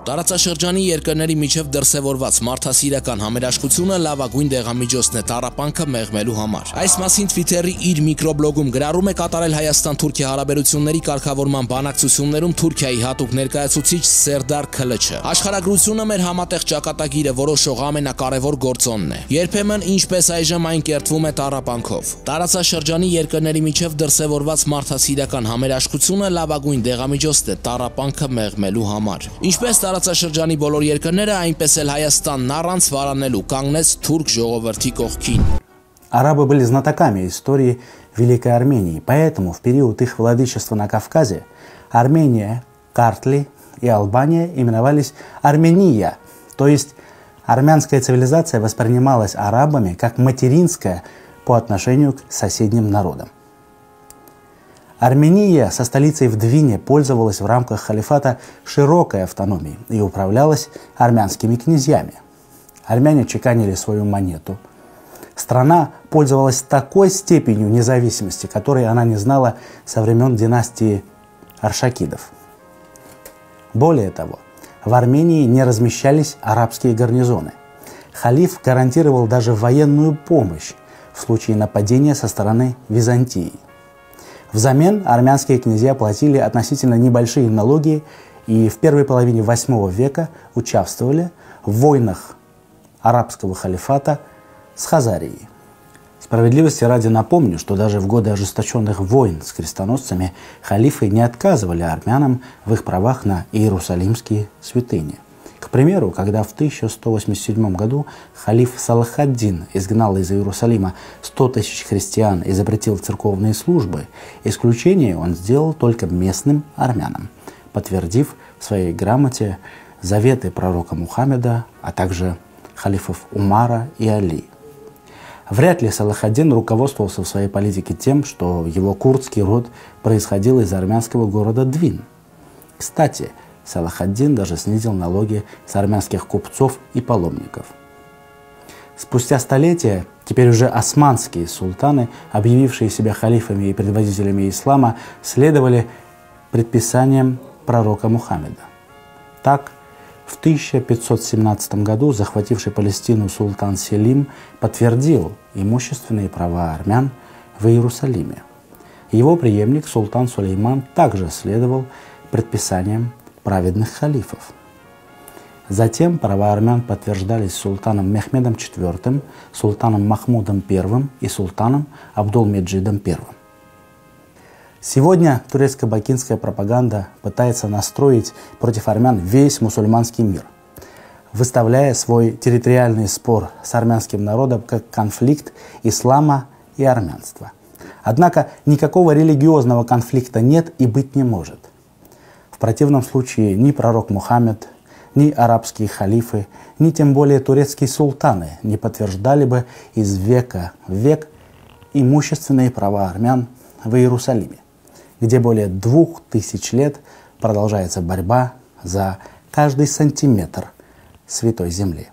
Տարածաշրջանի երկրների միջև դրսևորված մարդասիրական համերաշխությունը լավագույն դեղամիջոցն է տառապանքը մեղմելու համար։ Այս մասին Twitter-ի իր միկրոբլոգում գրառում է կատարել Հայաստան-Թուրքիա հարաբերությունների կարգավորման բանակցություններում Թուրքիայի հատուկ ներկայացուցիչ Սերդար Քլչը։ Աշխարհագրությունը մեր համատեղ ճակատագիրը որոշող ամենակարևոր գործոնն է։ Երբեմն, ինչպես այժմ, այն կերտվում է տառապանքով։ Տարածաշրջանի երկրների միջև դրսևորված մարդասիրական համերաշխությունը լավագույն դեղամիջոցն է տառապանքը մեղմելու համար։ Ինչպես տարածաշրջանի բոլոր երկրները, այնպես էլ Հայաստանն առանց վարանելու кանգնեց թուրք ժողովրդի կողքին։ Арабы были знатоками истории Великой Армении, поэтому в период их владычества на Кавказе Армения, Картли и Албания именовались Армения, то есть армянская цивилизация воспринималась арабами как материнская по отношению к соседним народам. Армения со столицей в Двине пользовалась в рамках халифата широкой автономией и управлялась армянскими князьями. Армяне чеканили свою монету. Страна пользовалась такой степенью независимости, которой она не знала со времен династии Аршакидов. Более того, в Армении не размещались арабские гарнизоны. Халиф гарантировал даже военную помощь в случае нападения со стороны Византии. Взамен армянские князья платили относительно небольшие налоги и в первой половине VIII века участвовали в войнах арабского халифата с Хазарией. Справедливости ради напомню, что даже в годы ожесточенных войн с крестоносцами халифы не отказывали армянам в их правах на иерусалимские святыни. К примеру, когда в 1187 году халиф Салах-ад-Дин изгнал из Иерусалима 100 тысяч христиан и запретил церковные службы, исключение он сделал только местным армянам, подтвердив в своей грамоте заветы пророка Мухаммеда, а также халифов Умара и Али. Вряд ли Салах-ад-Дин руководствовался в своей политике тем, что его курдский род происходил из армянского города Двин. Кстати, Салах-ад-Дин даже снизил налоги с армянских купцов и паломников. Спустя столетия, теперь уже османские султаны, объявившие себя халифами и предводителями ислама, следовали предписаниям пророка Мухаммеда. Так, в 1517 году захвативший Палестину султан Селим подтвердил имущественные права армян в Иерусалиме. Его преемник султан Сулейман также следовал предписаниям праведных халифов. Затем права армян подтверждались султаном Мехмедом IV, султаном Махмудом I и султаном Абдул-Меджидом I. Сегодня турецко-бакинская пропаганда пытается настроить против армян весь мусульманский мир, выставляя свой территориальный спор с армянским народом как конфликт ислама и армянства. Однако никакого религиозного конфликта нет и быть не может. В противном случае ни пророк Мухаммед, ни арабские халифы, ни тем более турецкие султаны не подтверждали бы из века в век имущественные права армян в Иерусалиме, где более 2000 лет продолжается борьба за каждый сантиметр святой земли.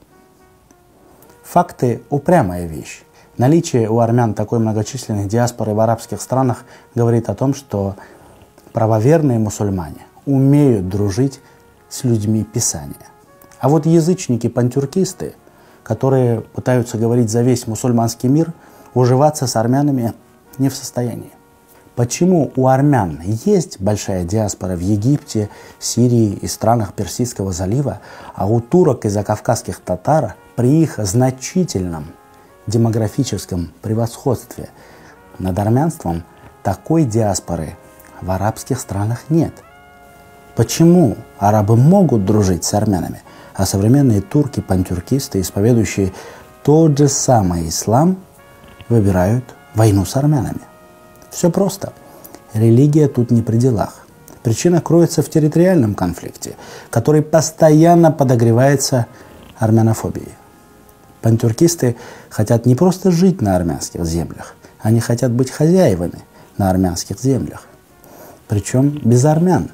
Факты – упрямая вещь. Наличие у армян такой многочисленной диаспоры в арабских странах говорит о том, что правоверные мусульмане умеют дружить с людьми Писания. А вот язычники-пантюркисты, которые пытаются говорить за весь мусульманский мир, уживаться с армянами не в состоянии. Почему у армян есть большая диаспора в Египте, Сирии и странах Персидского залива, а у турок и закавказских татар при их значительном демографическом превосходстве над армянством такой диаспоры в арабских странах нет? Почему арабы могут дружить с армянами, а современные турки-пантюркисты, исповедующие тот же самый ислам, выбирают войну с армянами? Все просто. Религия тут не при делах. Причина кроется в территориальном конфликте, который постоянно подогревается армянофобией. Пантюркисты хотят не просто жить на армянских землях, они хотят быть хозяевами на армянских землях. Причем без армян.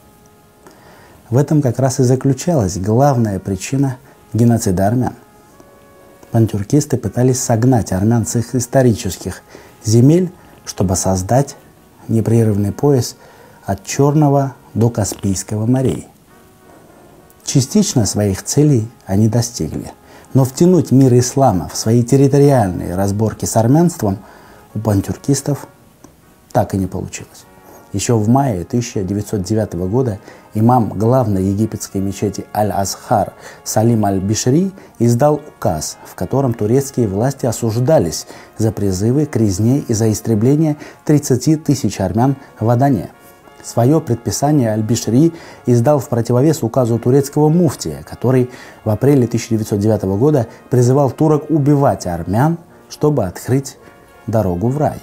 В этом как раз и заключалась главная причина геноцида армян. Пантюркисты пытались согнать армян с их исторических земель, чтобы создать непрерывный пояс от Черного до Каспийского морей. Частично своих целей они достигли, но втянуть мир ислама в свои территориальные разборки с армянством у пантюркистов так и не получилось. Еще в мае 1909 года имам главной египетской мечети Аль-Азхар Салим Аль-Бишри издал указ, в котором турецкие власти осуждались за призывы к резне и за истребление 30 тысяч армян в Адане. Свое предписание Аль-Бишри издал в противовес указу турецкого муфтия, который в апреле 1909 года призывал турок убивать армян, чтобы открыть дорогу в рай.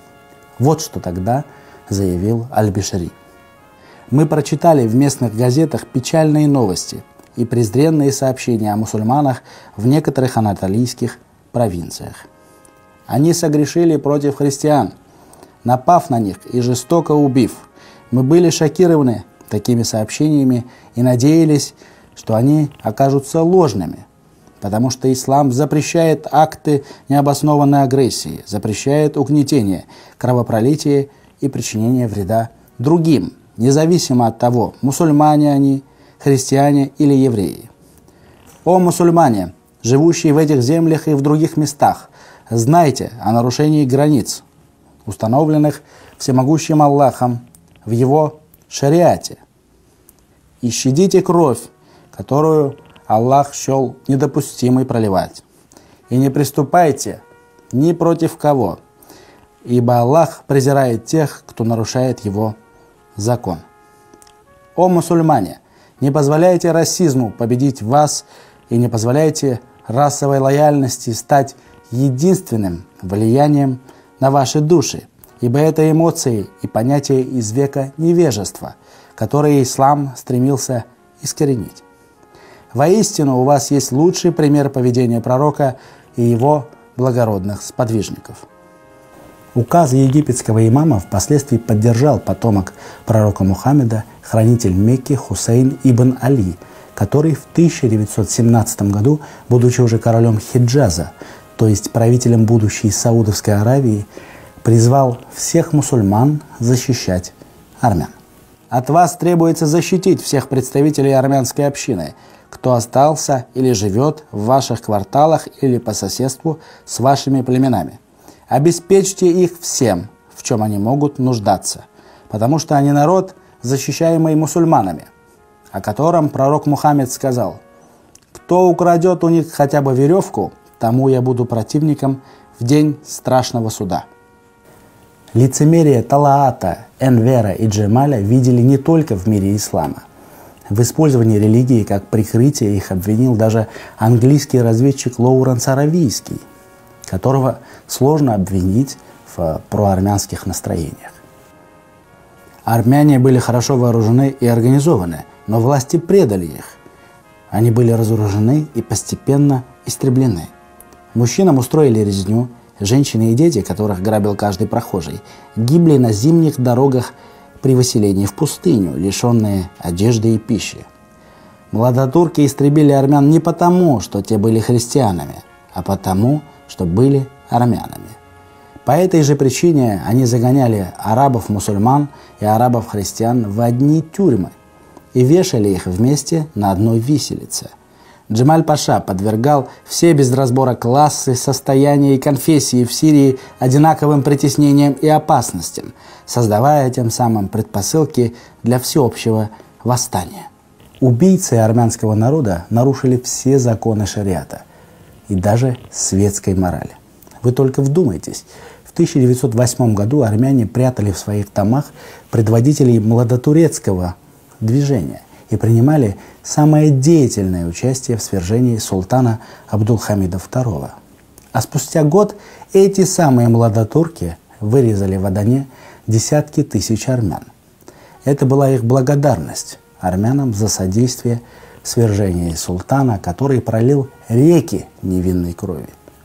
Вот что тогда заявил Аль-Бишри. Мы прочитали в местных газетах печальные новости и презренные сообщения о мусульманах в некоторых анатолийских провинциях. Они согрешили против христиан, напав на них и жестоко убив. Мы были шокированы такими сообщениями и надеялись, что они окажутся ложными, потому что ислам запрещает акты необоснованной агрессии, запрещает угнетение, кровопролитие и причинение вреда другим, независимо от того, мусульмане они, христиане или евреи. О мусульмане, живущие в этих землях и в других местах, знайте о нарушении границ, установленных всемогущим Аллахом в его шариате, и щадите кровь, которую Аллах счел недопустимой проливать. И не приступайте ни против кого, ибо Аллах презирает тех, кто нарушает его закон. О мусульмане, не позволяйте расизму победить вас и не позволяйте расовой лояльности стать единственным влиянием на ваши души, ибо это эмоции и понятия из века невежества, которые ислам стремился искоренить. Воистину у вас есть лучший пример поведения пророка и его благородных сподвижников. Указ египетского имама впоследствии поддержал потомок пророка Мухаммеда, хранитель Мекки Хусейн ибн Али, который в 1917 году, будучи уже королем Хиджаза, то есть правителем будущей Саудовской Аравии, призвал всех мусульман защищать армян. От вас требуется защитить всех представителей армянской общины, кто остался или живет в ваших кварталах или по соседству с вашими племенами. Обеспечьте их всем, в чем они могут нуждаться, потому что они народ, защищаемый мусульманами, о котором пророк Мухаммед сказал: «Кто украдет у них хотя бы веревку, тому я буду противником в день страшного суда». Лицемерие Талаата, Энвера и Джемаля видели не только в мире ислама. В использовании религии как прикрытия их обвинил даже английский разведчик Лоуренс Аравийский, которого сложно обвинить в проармянских настроениях. Армяне были хорошо вооружены и организованы, но власти предали их. Они были разоружены и постепенно истреблены. Мужчинам устроили резню, женщины и дети, которых грабил каждый прохожий, гибли на зимних дорогах при выселении в пустыню, лишенные одежды и пищи. Младотурки истребили армян не потому, что те были христианами, а потому, что были армянами. По этой же причине они загоняли арабов-мусульман и арабов-христиан в одни тюрьмы и вешали их вместе на одной виселице. Джемаль-паша подвергал все без разбора классы, состояния и конфессии в Сирии одинаковым притеснениям и опасностям, создавая тем самым предпосылки для всеобщего восстания. Убийцы армянского народа нарушили все законы шариата и даже светской морали. Вы только вдумайтесь, в 1908 году армяне прятали в своих домах предводителей младотурецкого движения и принимали самое деятельное участие в свержении султана Абдулхамида II. А спустя год эти самые младотурки вырезали в Адане десятки тысяч армян. Это была их благодарность армянам за содействие в свержении султана, который пролил реки невинной крови.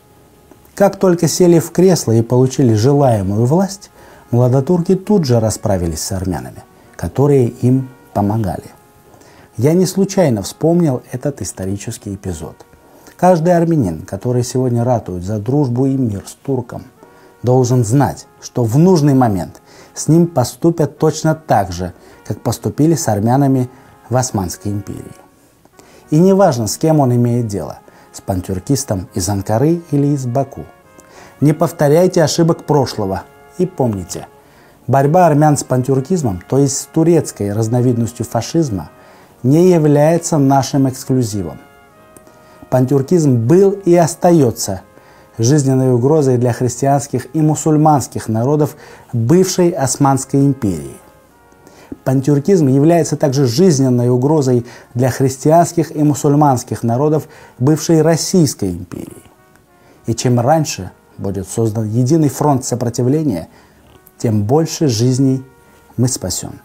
Как только сели в кресло и получили желаемую власть, младотурки тут же расправились с армянами, которые им помогали. Я не случайно вспомнил этот исторический эпизод. Каждый армянин, который сегодня ратует за дружбу и мир с турком, должен знать, что в нужный момент с ним поступят точно так же, как поступили с армянами в Османской империи. И неважно, с кем он имеет дело – с пантюркистом из Анкары или из Баку. Не повторяйте ошибок прошлого и помните, борьба армян с пантюркизмом, то есть с турецкой разновидностью фашизма, не является нашим эксклюзивом. Пантюркизм был и остается жизненной угрозой для христианских и мусульманских народов бывшей Османской империи. Пантюркизм является также жизненной угрозой для христианских и мусульманских народов бывшей Российской империи. И чем раньше будет создан единый фронт сопротивления, тем больше жизней мы спасем.